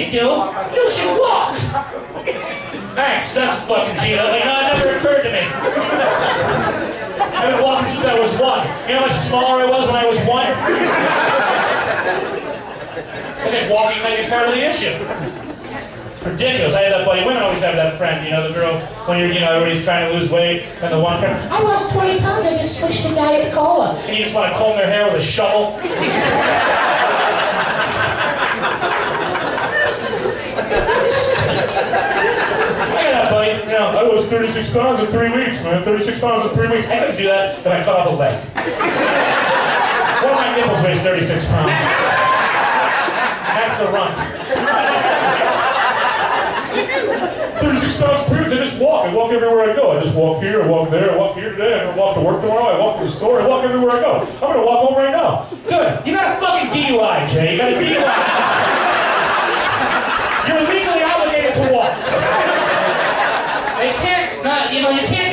you do? You should walk. Thanks, that's a fucking Gina. Like, no, it never occurred to me. I've been walking since I was 1. You know how much smaller I was when I was 1? I think walking might be part of the issue. Ridiculous. I had that buddy. Women always have that friend, you know, the girl, when you're, you know, everybody's trying to lose weight, and the one friend, I lost 20 pounds, I just switched to Diet Cola. And you just want to comb their hair with a shovel. I got that buddy, you know, I lost 36 pounds in 3 weeks, man. 36 pounds in 3 weeks. I couldn't do that if I cut off a leg. One of my nipples weighs 36 pounds. That's the runt. 36 pounds per week, I just walk. I walk everywhere I go. I just walk here, I walk there, I walk here today, I'm going to walk to work tomorrow, I walk to the store, I walk everywhere I go. I'm going to walk home right now. Good. You got a fucking DUI, Jay. You got a DUI. You're legally obligated to walk. You can't